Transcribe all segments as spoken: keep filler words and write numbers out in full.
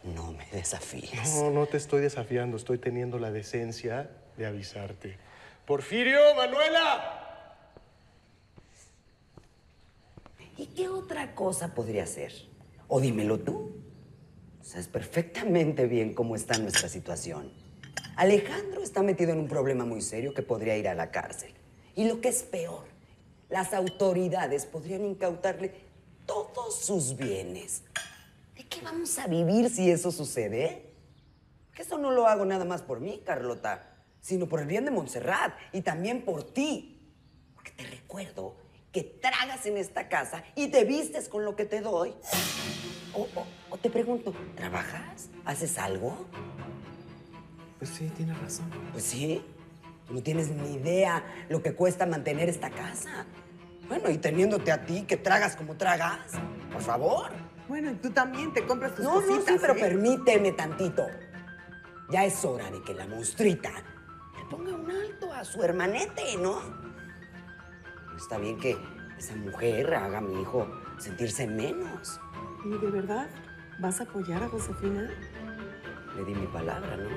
no me desafíes. No, no te estoy desafiando. Estoy teniendo la decencia de avisarte. ¡Porfirio, Manuela! ¿Y qué otra cosa podría ser? O dímelo tú. Sabes perfectamente bien cómo está nuestra situación. Alejandro está metido en un problema muy serio que podría ir a la cárcel. Y lo que es peor, las autoridades podrían incautarle todos sus bienes. ¿De qué vamos a vivir si eso sucede? Que eso no lo hago nada más por mí, Carlota, sino por el bien de Montserrat y también por ti. Porque te recuerdo que tragas en esta casa y te vistes con lo que te doy. O, o, o te pregunto, ¿trabajas? ¿Haces algo? Pues sí, tienes razón. Pues sí. Tú no tienes ni idea lo que cuesta mantener esta casa. Bueno, y teniéndote a ti que tragas como tragas, por favor. Bueno, y tú también te compras tus No, cositas, no, sí, pero ¿eh? permíteme tantito. Ya es hora de que la monstruita le ponga un alto a su hermanete, ¿no? Está bien que esa mujer haga a mi hijo sentirse menos. ¿Y de verdad vas a apoyar a Josefina? Le di mi palabra, ¿no?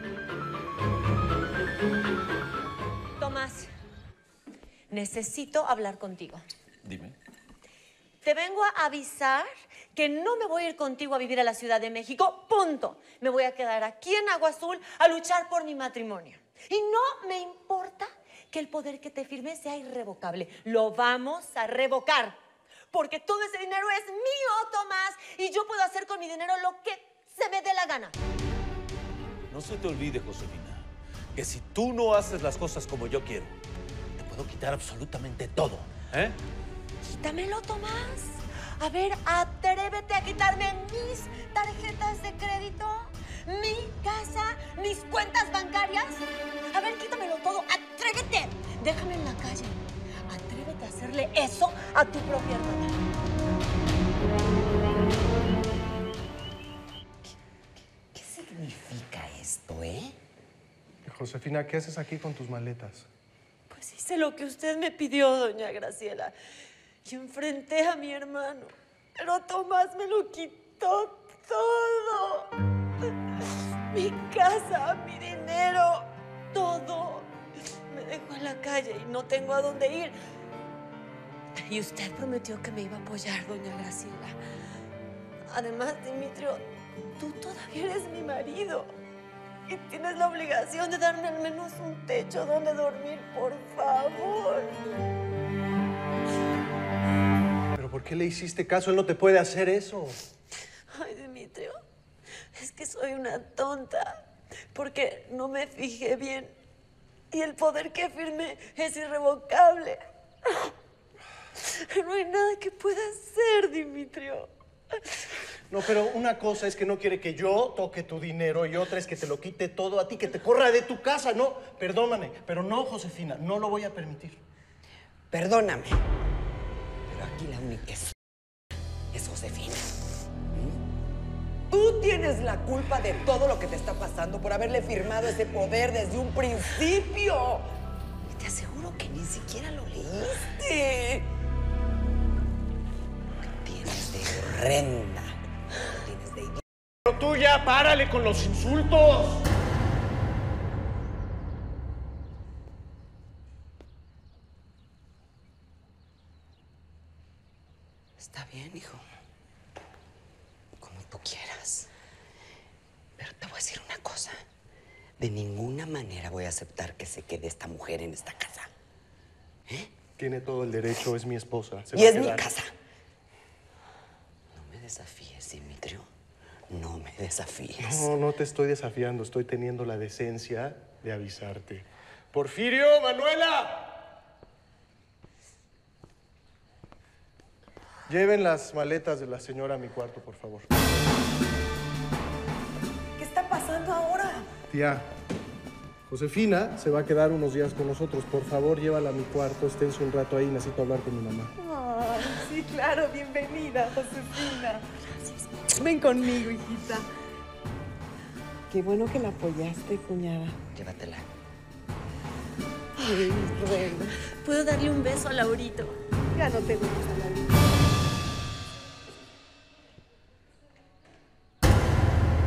Tomás, necesito hablar contigo. Dime. Te vengo a avisar que no me voy a ir contigo a vivir a la Ciudad de México, punto. Me voy a quedar aquí en Agua Azul a luchar por mi matrimonio. Y no me importa que el poder que te firme sea irrevocable. Lo vamos a revocar. Porque todo ese dinero es mío, Tomás. Y yo puedo hacer con mi dinero lo que se me dé la gana. No se te olvide, Josefina, que si tú no haces las cosas como yo quiero, te puedo quitar absolutamente todo, ¿eh? Quítamelo, Tomás. A ver, atrévete a quitarme mis tarjetas de crédito, mi casa, mis cuentas bancarias. A ver, quítamelo todo. Atrévete. Déjame en la calle. Atrévete a hacerle eso a tu propia hermana. ¿Qué, qué significa esto, eh? Josefina, ¿qué haces aquí con tus maletas? Pues hice lo que usted me pidió, doña Graciela. Y enfrenté a mi hermano. Pero Tomás me lo quitó todo. Mi casa, mi dinero, todo. Me dejó en la calle y no tengo a dónde ir. Y usted prometió que me iba a apoyar, doña Graciela. Además, Dimitrio, tú todavía eres mi marido. Y tienes la obligación de darme al menos un techo donde dormir, por favor. ¿Pero por qué le hiciste caso? Él no te puede hacer eso. Ay, Dimitrio, es que soy una tonta. Porque no me fijé bien. Y el poder que firmé es irrevocable. No hay nada que pueda hacer, Dimitrio. No, pero una cosa es que no quiere que yo toque tu dinero y otra es que te lo quite todo a ti, que te corra de tu casa. No, perdóname, pero no, Josefina, no lo voy a permitir. Perdóname, pero aquí la única es, es Josefina. ¿Mm? Tú tienes la culpa de todo lo que te está pasando por haberle firmado ese poder desde un principio. Y te aseguro que ni siquiera lo leíste. ¿Qué tienes de horrenda? ¿Qué tienes de idiota? Pero tú ya párale con los insultos. Está bien, hijo. Como tú quieras. Pero te voy a decir una cosa. De ninguna manera voy a aceptar que se quede esta mujer en esta casa. ¿Eh? Tiene todo el derecho, es mi esposa. Se Y va a es mi quedar. casa. No me desafíes, Dimitrio. No me desafíes. No, no te estoy desafiando. Estoy teniendo la decencia de avisarte. ¡Porfirio, Manuela! Lleven las maletas de la señora a mi cuarto, por favor. ¿Qué está pasando ahora? Tía, Josefina se va a quedar unos días con nosotros. Por favor, llévala a mi cuarto. Esténse un rato ahí. Necesito hablar con mi mamá. Ay, sí, claro, bienvenida, Josefina. Ven conmigo, hijita. Qué bueno que la apoyaste, cuñada. Llévatela. Ay, reina. ¿Puedo darle un beso a Laurito? Ya no te gusta la vida.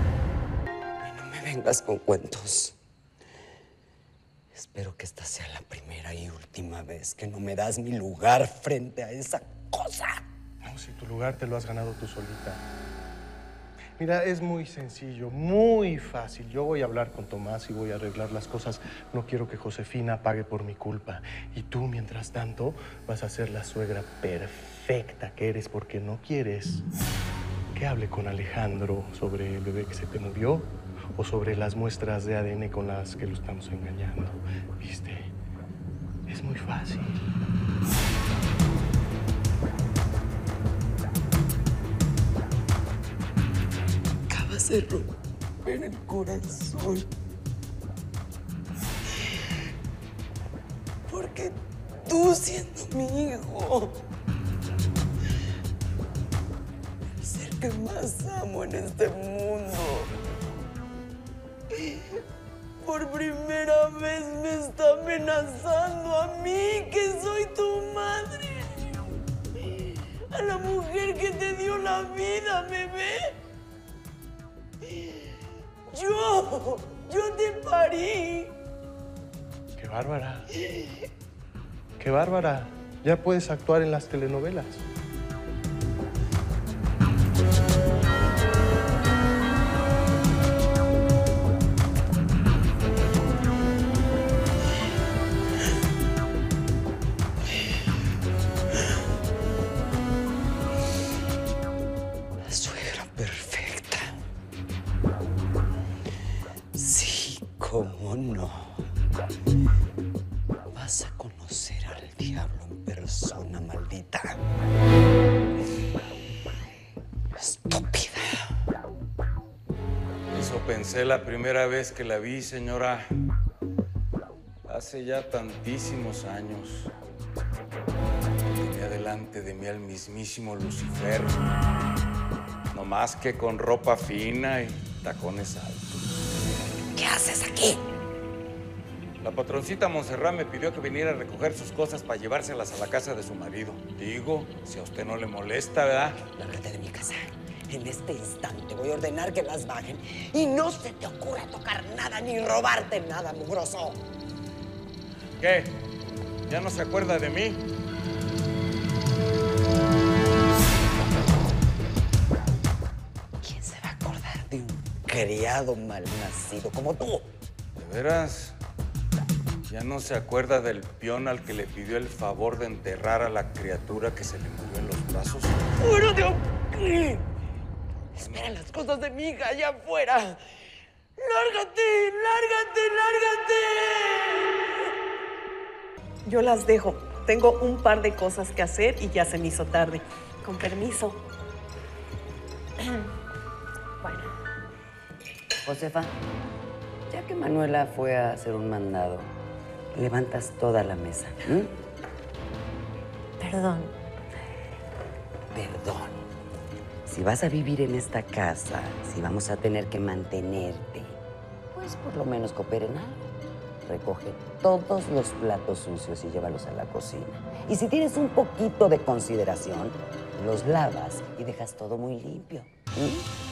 vengas con cuentos. Espero que esta sea la primera y última vez que no me das mi lugar frente a esa cosa. No, si tu lugar te lo has ganado tú solita. Mira, es muy sencillo, muy fácil. Yo voy a hablar con Tomás y voy a arreglar las cosas. No quiero que Josefina pague por mi culpa. Y tú, mientras tanto, vas a ser la suegra perfecta que eres porque no quieres que hable con Alejandro sobre el bebé que se te murió o sobre las muestras de A D N con las que lo estamos engañando. ¿Viste? Es muy fácil. Acabas de romper el corazón. Porque tú, siendo mi hijo, el ser que más amo en este mundo, por primera vez me está amenazando a mí, que soy tu madre. A la mujer que te dio la vida, bebé. Yo, yo te parí. ¡Qué bárbara! ¡Qué bárbara! Ya puedes actuar en las telenovelas. La suegra perfecta. Sí, cómo no. Vas a conocer al diablo en persona, maldita. Estúpida. Eso pensé la primera vez que la vi, señora. Hace ya tantísimos años. Tenía delante de mí al mismísimo Lucifer. No más que con ropa fina y tacones altos. ¿Qué haces aquí? La patroncita Montserrat me pidió que viniera a recoger sus cosas para llevárselas a la casa de su marido. Digo, si a usted no le molesta, ¿verdad? Lárgate de mi casa. En este instante voy a ordenar que las bajen. Y no se te ocurra tocar nada ni robarte nada, mugroso. ¿Qué? ¿Ya no se acuerda de mí? ¿Quién se va a acordar de un criado malnacido como tú? ¿De veras? ¿Ya no se acuerda del peón al que le pidió el favor de enterrar a la criatura que se le murió en los brazos? ¡Fuera de aquí! Espera las cosas de mi hija allá afuera. ¡Lárgate! ¡Lárgate! ¡Lárgate! Yo las dejo. Tengo un par de cosas que hacer y ya se me hizo tarde. Con permiso. Bueno. Josefa, ya que Manuela fue a hacer un mandado, levantas toda la mesa. ¿Mm? Perdón. Perdón. Si vas a vivir en esta casa, si vamos a tener que mantenerte, pues por lo menos cooperen algo. Recoge todos los platos sucios y llévalos a la cocina. Y si tienes un poquito de consideración, los lavas y dejas todo muy limpio. ¿Mm?